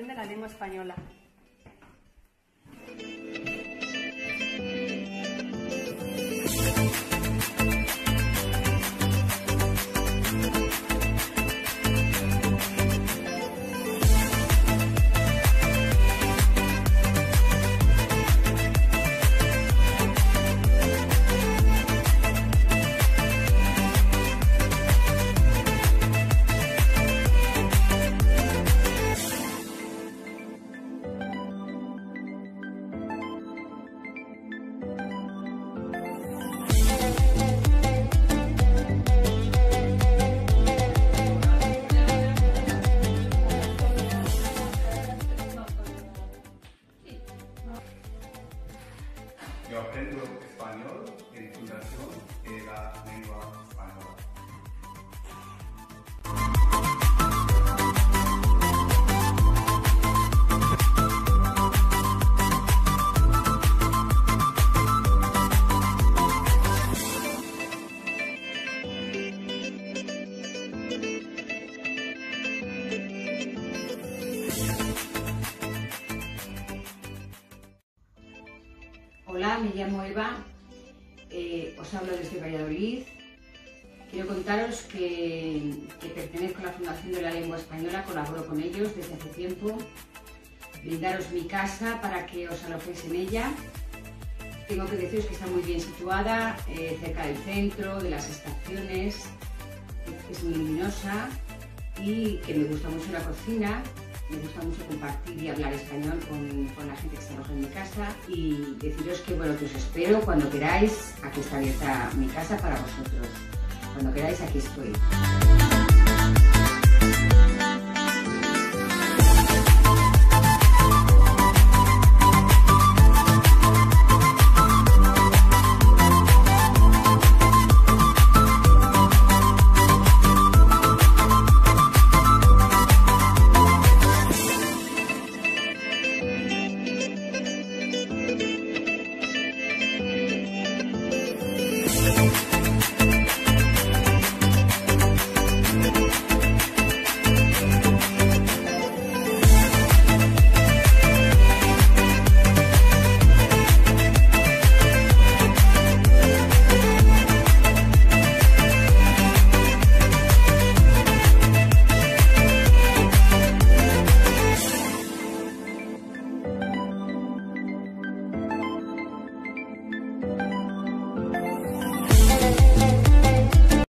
de la lengua española. Yo aprendo español en Fundación de la Lengua Española. Hola, me llamo Eva, os hablo desde Valladolid. Quiero contaros que pertenezco a la Fundación de la Lengua Española, colaboro con ellos desde hace tiempo. Brindaros mi casa para que os alojéis en ella. Tengo que deciros que está muy bien situada, cerca del centro, de las estaciones, es muy luminosa y que me gusta mucho la cocina. Me gusta mucho compartir y hablar español con la gente que se aloja en mi casa y deciros que, bueno, que os espero cuando queráis. Aquí está abierta mi casa para vosotros. Cuando queráis, aquí estoy.